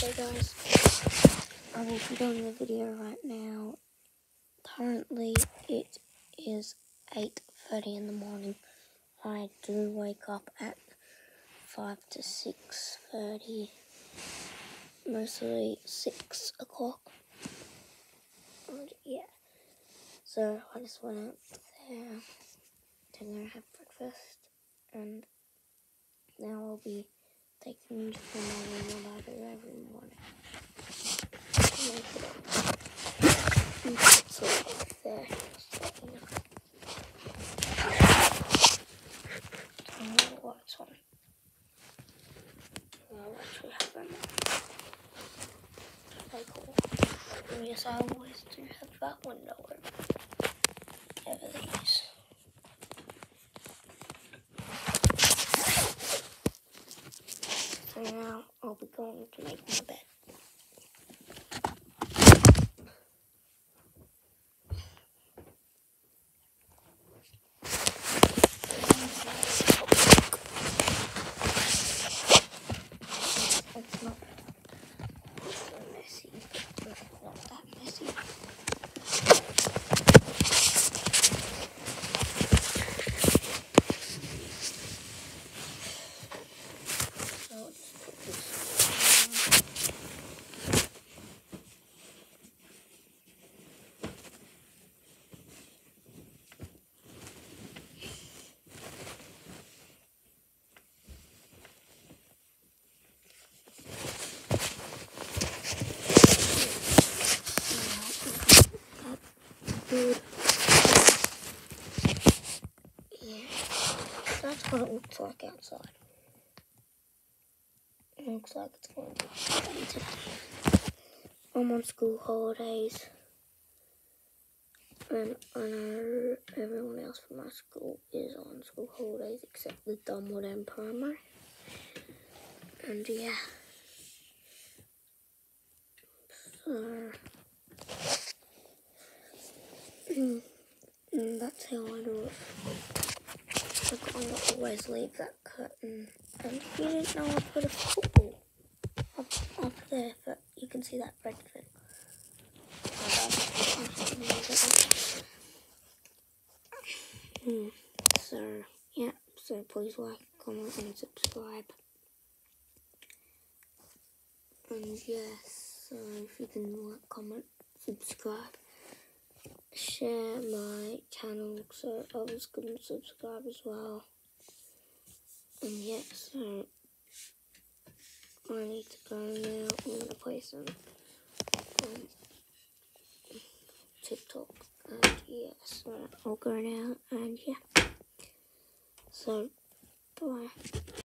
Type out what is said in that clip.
Okay guys, I will be doing the video right now. Currently it is 8:30 in the morning. I do wake up at 5 to 6:30, mostly 6 o'clock. And yeah, so I just went out there to go have breakfast, and now I'll be taking you to my room what I do every morning. So there, turn the lights on. I'll actually have them on. Very cool. And yes, I always do have that window open. Over these. So now I'll be going to make my bed. It's not so messy, but not that messy. So I'll just put this on. Good. Yeah, that's what it looks like outside. It looks like it's going to be sunny today. I'm on school holidays, and I know everyone else from my school is on school holidays except the Dunwood End Primary. And yeah, so that's how I do it. I always leave that curtain, and if you didn't know, I put a football up there, but you can see that red thing. So yeah, so please like, comment and subscribe. And yes, so if you can like, comment, subscribe, share my channel so others can subscribe as well. And yeah, so I need to go now. I'm gonna play some TikTok, and yeah, so I'll go now, and yeah, so bye.